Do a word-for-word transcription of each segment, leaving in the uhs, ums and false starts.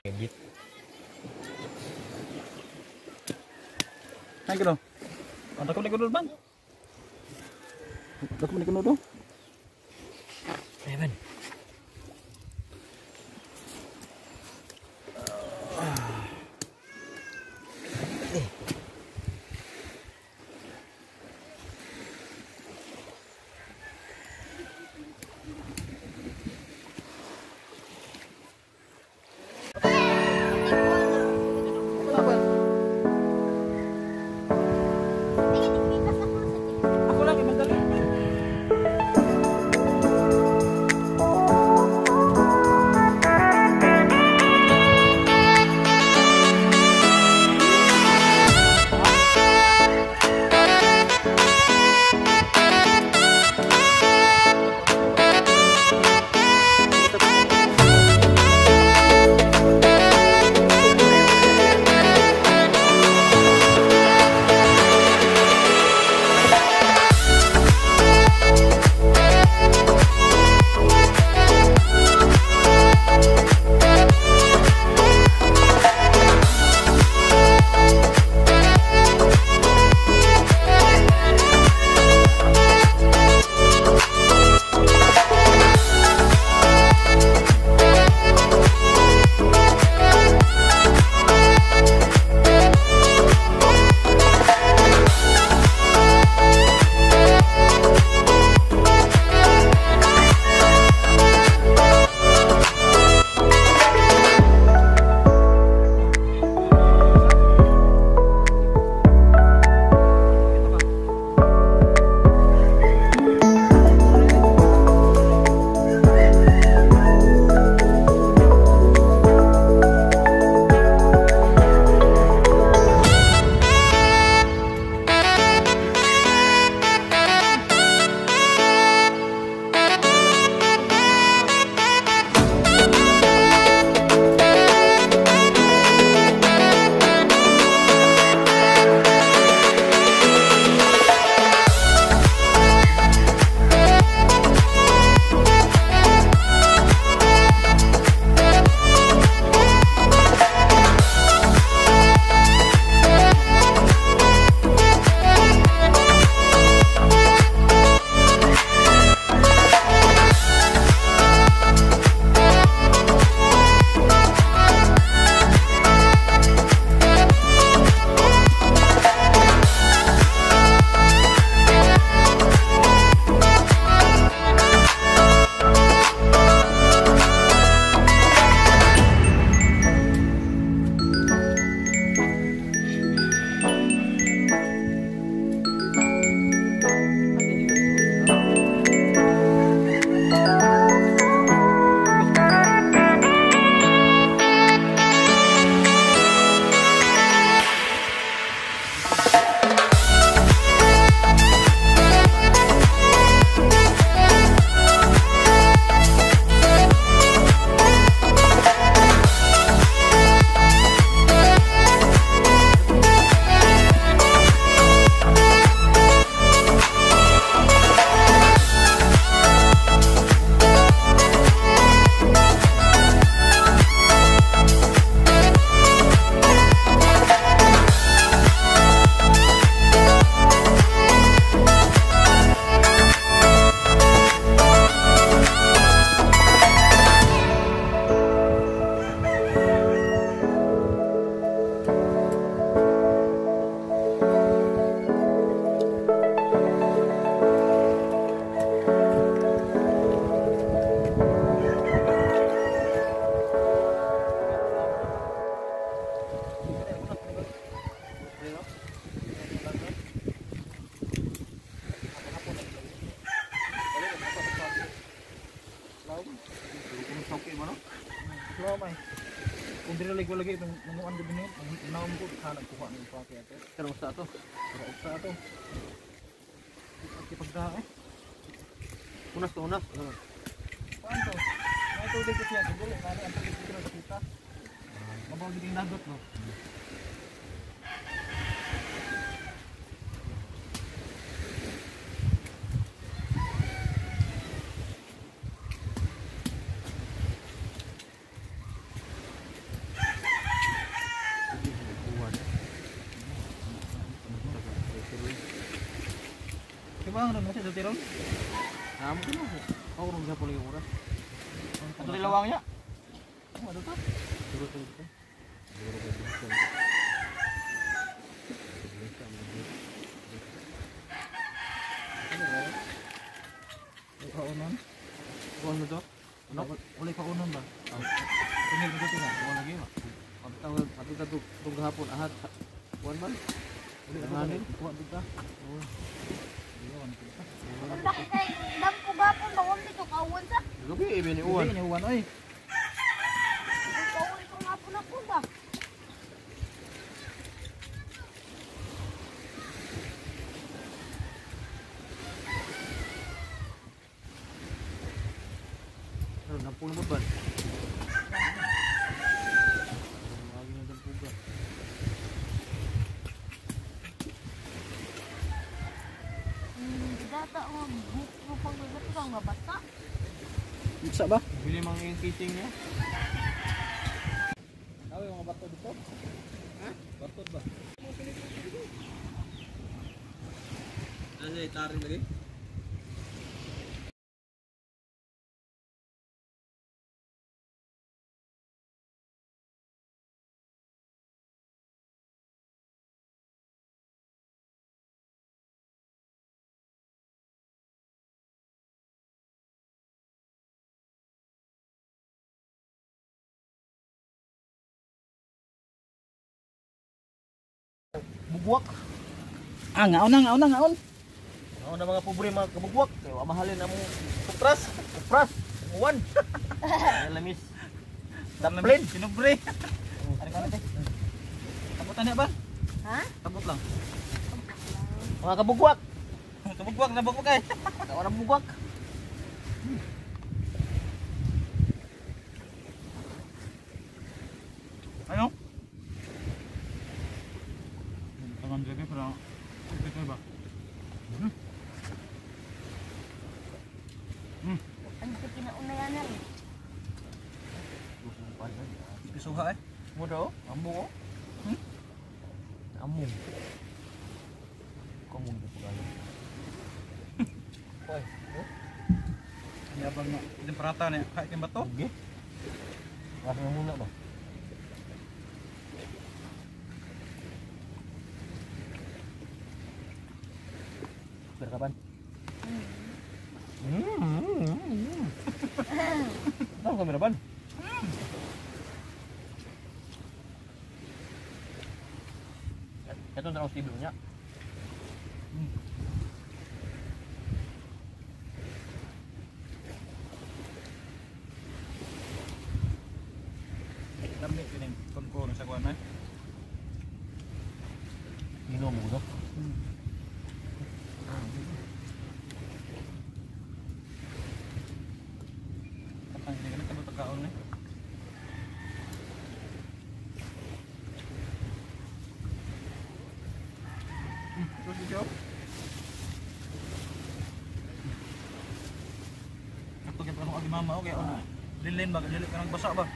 Edit. Naik dulu. Ada kau naik dulu bang. Ada kau naik dulu. Evan. Kung lagi lagi itong nanuan ko din yun, naon ko, hanap ko kung anong pake ito. Pero usta ito, pero usta ito. Kipagda eh. Unas to unas. Paano to? May tubig ko siya, siguro, kaya ang tubig ko sa kita. Mabaw din yung nagot, no? bang, ron masih dati ron. Nah, mungkin ako. Ako rin siya pala yung oras. Ito rin lawangnya. Ano ito? Siguro ito ito. Siguro ito ito. Ano ba? May kaunon? Kuhan mo to? Ano? Ulay kaunon ba? Oh. Tingil ko dito nga. Kuhan lagi ba? Pagtawag, patuta to itong gahapon. Ahad. Kuhan man? Uli Ang ako hanin? Kuha dito. Oo. Iwan kita. Ang laki kay dam ko gapon bawon dito kawan sa. Gabi, ibe ni Uwan. Hindi, iwan oy. Kawan ko ngapon ako ba. Ano, nampul mo ba? Lagi na dampuga. Hmm, data mo book mo pang gagat ka nga bata. Isa ba? Bili mga yung kitting niya. Tahu yung mga bato dito? Ha? Bato ba? Ano yung taring lagi? Bugwak. Ah, ngaon na, ngaon na, ngaon. Ako na mga pobre mga kabugwak. Kaya mahalin ang kupras. Kupras. Uwan. Lamis. Dumpling. Sinubre. Ano ka natin? Tabutan niya ba? Ha? Tabot lang. Mga kabugwak. Tabugwag, nabugwag kay. Ako na bugwak. Ano? Tangan dito pero ito ba? Hmm. Hmm. Ang ko kinaunayan na rin. Pisuha eh. Mo daw? Amo ko? Hmm? Amo. Kamu di pagalo. Hoy, oh. Yabang na. Temperata niya. Kahit yung bato. Okay. Asa mo muna ba? Berkapan? Hmm. Hmm. Tahu kamera ban? Ito terus tidurnya. Dami kining kon-kon sa kuan eh. Minum mo Kapag hindi ka na tabot kaon eh. Hmm, terus dito. Kapag kita mo agi mama okay ano. Lilin ba dili ka nang basa ba?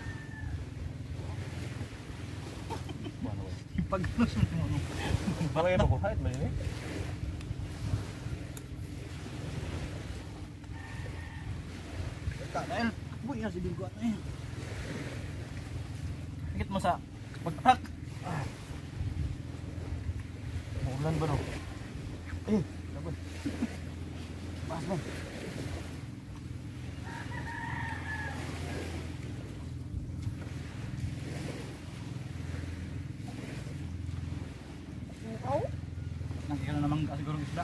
Pag ano sa mo no. Bakit ano ko? Kahit ba yun eh? Ka dahil buhay na si Bilgo at eh. Higit mo sa pagtak. Maulan ba no? Eh, dapat. Pas ba? Ikaw? Nakikita na namang siguro isda.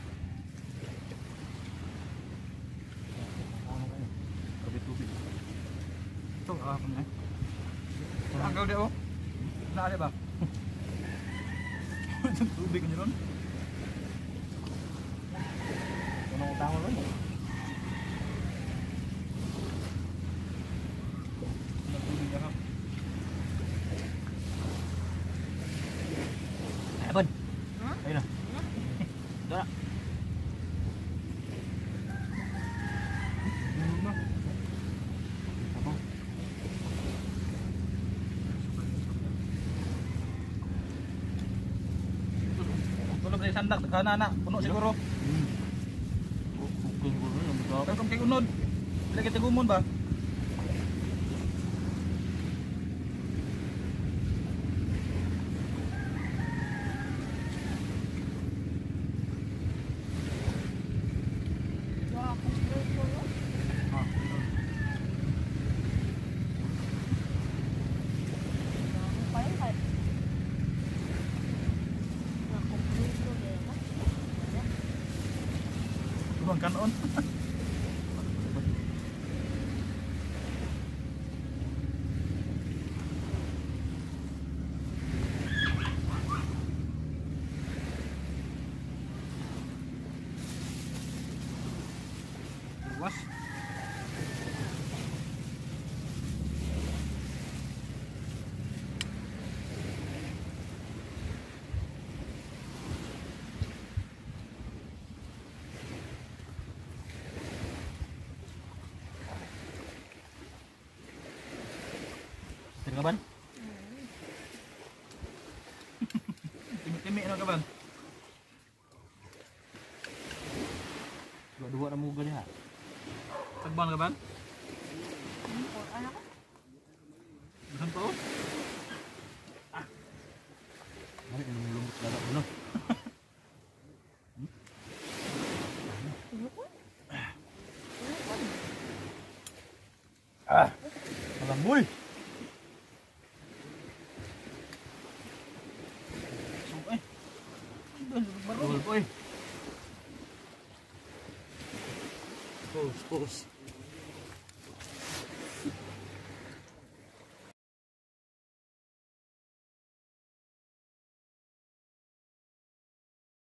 Ano kayo? Tubig-tubig. Ito, ah, ano eh. Anggaw di oh. Naali ba? Tubig niyo ron. Ano utang mo ron? Tubig ka. Ayun. Ha? Ayun na. Ito na. Ako. Tulog rin. Dili sandak kana na, puno siguro. Okay, ko na ang mga. Pero kung kay unod, dili kita gumon ba? Wah, kompleto no. Ah, Paling kayak. Wah, kompleto deh kan. gumon kanon. Was. Kaban? Timi-timi ano ka ba? Dua-dua na mo gali ha. Tagban ka ba? Oh, anak kan? Dahan pa oh. Mari ang lumbot dara ko no. Ah, malamboy. So eh. Baro. Dol ko eh. Pus, pus.